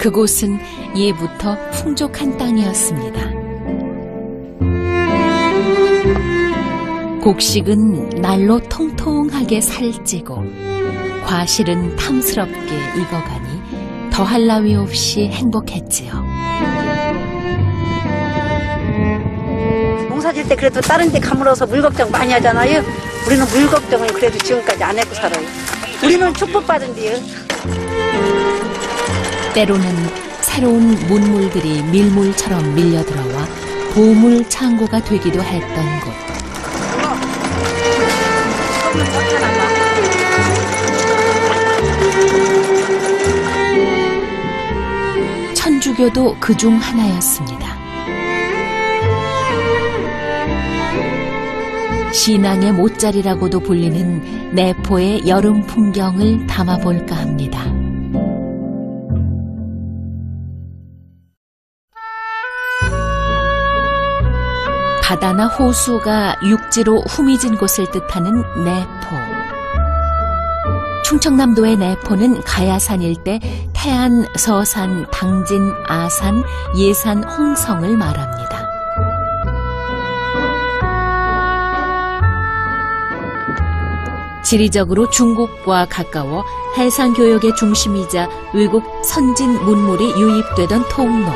그곳은 예부터 풍족한 땅이었습니다. 곡식은 날로 통통하게 살찌고 과실은 탐스럽게 익어가니 더할 나위 없이 행복했지요. 농사 질 때 그래도 다른 데 가물어서 물 걱정 많이 하잖아요. 우리는 물 걱정을 그래도 지금까지 안 하고 살아요. 우리는 축복받은데요. 때로는 새로운 문물들이 밀물처럼 밀려들어와 보물 창고가 되기도 했던 곳. 천주교도 그중 하나였습니다. 신앙의 못자리라고도 불리는 내포의 여름 풍경을 담아볼까 합니다. 바다나 호수가 육지로 후미진 곳을 뜻하는 내포. 충청남도의 내포는 가야산 일대 태안, 서산, 당진, 아산, 예산, 홍성을 말합니다. 지리적으로 중국과 가까워 해상교역의 중심이자 외국 선진 문물이 유입되던 통로.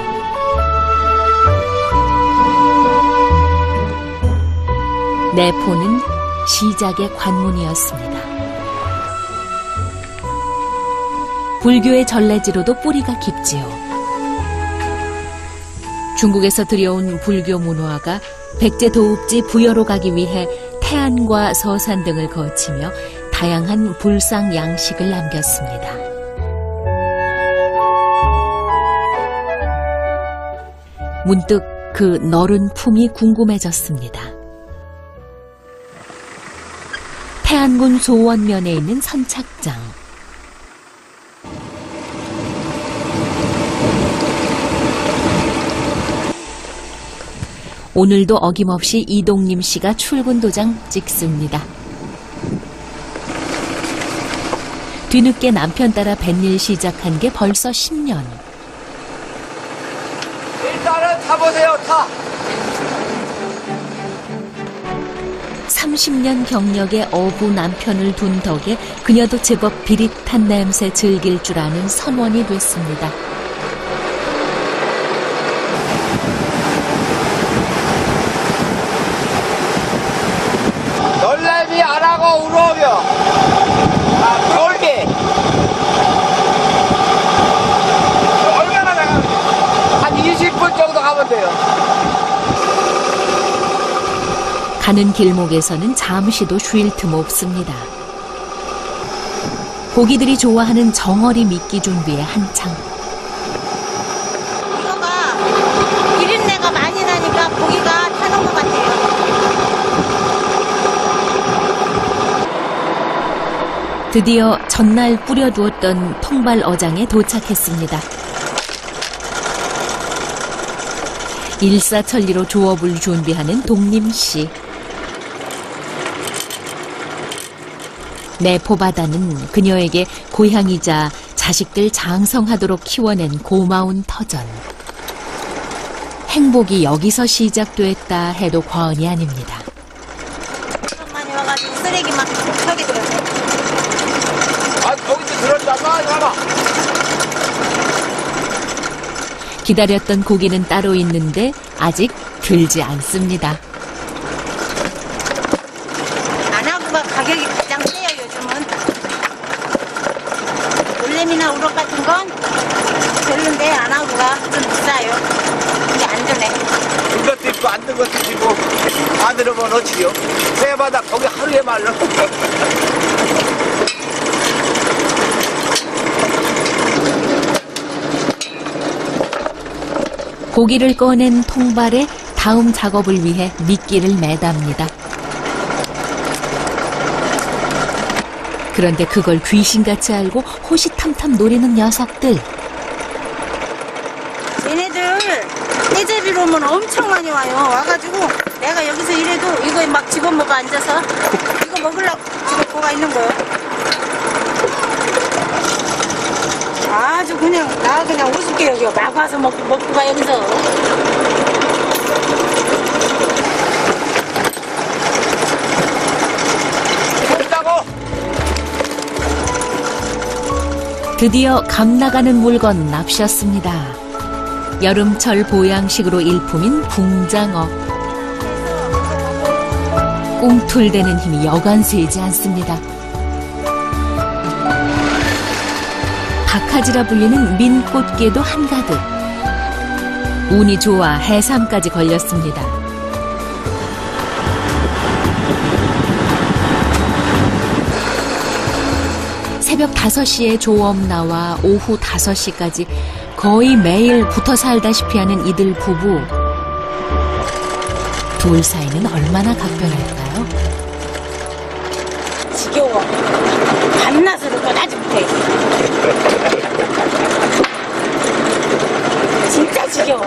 내포는 시작의 관문이었습니다. 불교의 전래지로도 뿌리가 깊지요. 중국에서 들여온 불교 문화가 백제 도읍지 부여로 가기 위해 태안과 서산 등을 거치며 다양한 불상 양식을 남겼습니다. 문득 그 너른 품이 궁금해졌습니다. 태안군 소원면에 있는 선착장. 오늘도 어김없이 이동림 씨가 출근 도장 찍습니다. 뒤늦게 남편 따라 뱃일 시작한 게 벌써 10년. 일단은 타보세요, 타! 30년 경력의 어부 남편을 둔 덕에 그녀도 제법 비릿한 냄새 즐길 줄 아는 선원이 됐습니다. 놀래미 안 하고 우러오며 돌게 얼마나 나가면 한 20분 정도 가면 돼요. 가는 길목에서는 잠시도 쉴 틈 없습니다. 고기들이 좋아하는 정어리 미끼 준비에 한창. 이거가 비린내가 많이 나니까 고기가 타는 것 같아요. 드디어 전날 뿌려두었던 통발 어장에 도착했습니다. 일사천리로 조업을 준비하는 동림 씨. 내포 바다는 그녀에게 고향이자 자식들 장성하도록 키워낸 고마운 터전. 행복이 여기서 시작됐다 해도 과언이 아닙니다. 많이 와가지고 쓰레기 막 저기 들었어요. 아, 거기도 들었다가 가봐. 기다렸던 고기는 따로 있는데 아직 들지 않습니다. 안하고가 가격이 가장 세요, 요즘은. 놀래미나 우럭 같은 건 별론데 안하고가 좀 비싸요. 이게 안전해. 든 것도 있고 안 든 것도 있고 안 들어보면 어찌요? 새바다 거기 하루에 말로. 고기를 꺼낸 통발에 다음 작업을 위해 미끼를 매답니다. 그런데 그걸 귀신같이 알고 호시탐탐 노리는 녀석들. 얘네들 해제비로 오면 엄청 많이 와요. 와가지고 내가 여기서 일해도 이거 막 집어먹어 앉아서 이거 먹으려고 지금 뭐가 있는 거예요. 아주 그냥 나 그냥 우습게 여겨. 막 와서 먹고 가 여기서. 드디어 감 나가는 물건 납셨습니다. 여름철 보양식으로 일품인 붕장어. 꿈틀대는 힘이 여간 세지 않습니다. 박하지라 불리는 민꽃게도 한가득. 운이 좋아 해삼까지 걸렸습니다. 새벽 5시에 조업 나와 오후 5시까지 거의 매일 붙어 살다시피 하는 이들 부부. 둘 사이는 얼마나 각별할까요? 지겨워. 밤낮으로 떠나지 못해. 진짜 지겨워.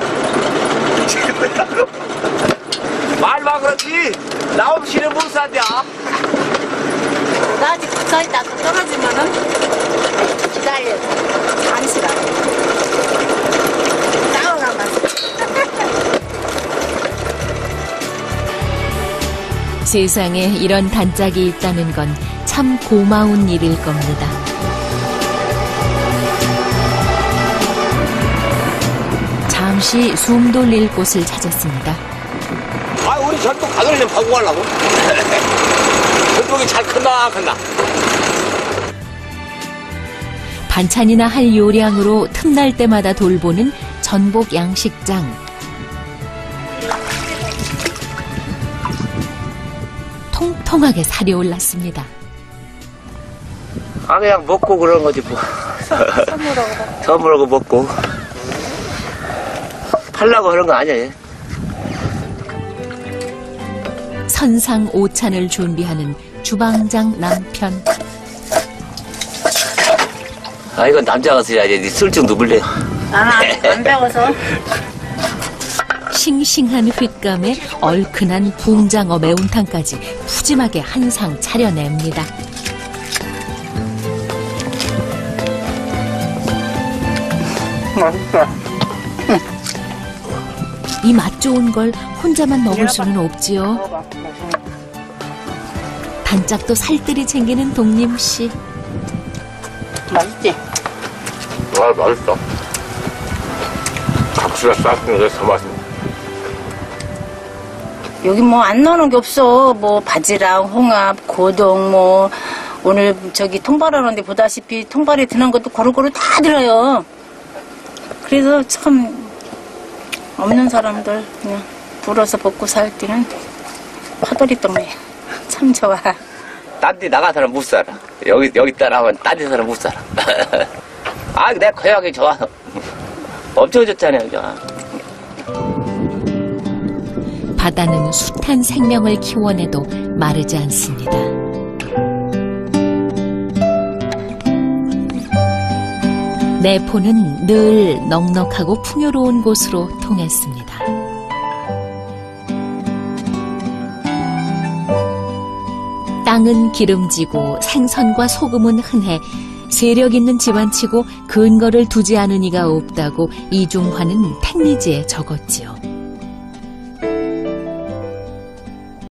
말만 그렇지 나 없이는 못 산다. 나 아직 가까이 나도 떨어지면은 기다려. 잠시라도. 싸워가면. 세상에 이런 단짝이 있다는 건 참 고마운 일일 겁니다. 잠시 숨 돌릴 곳을 찾았습니다. 아 우리 전복 가을 좀 보고 가려고. 전복이 잘 큰다. 반찬이나 할 요량으로 틈날 때마다 돌보는 전복 양식장. 통통하게 살이 올랐습니다. 아 그냥 먹고 그런 거지 뭐. 선물하고 먹고. 팔라고 그런 거 아니야. 선상 오찬을 준비하는 주방장 남편. 아 이건 남자가 써야지. 술증 누불래요. 나는 안 배워서. 싱싱한 휘감에 얼큰한 붕장어 매운탕까지 푸짐하게 한 상 차려냅니다. 맛있어. 이 맛 좋은 걸 혼자만 먹을 수는 없지요. 단짝도 살뜰히 챙기는 독림씨. 맛있지? 아 맛있어. 각수가 쌌는 게 더 맛있네. 여기 뭐 안 넣는 게 없어. 뭐 바지락, 홍합, 고동, 뭐 오늘 저기 통발하는데 보다시피 통발에 드는 것도 고루고루 다 들어요. 그래서 참 없는 사람들 그냥 불어서 먹고 살 때는 파도리 동네 참 좋아. 딴 데 나가서는 못 살아. 여기 따라하면 딴 데서는 못 살아. 아 내 고향이 좋아. 엄청 좋잖아요. 저. 바다는 숱한 생명을 키워내도 마르지 않습니다. 내포는 늘 넉넉하고 풍요로운 곳으로 통했습니다. 땅은 기름지고 생선과 소금은 흔해 세력 있는 집안치고 근거를 두지 않은 이가 없다고 이중화는 택리지에 적었지요.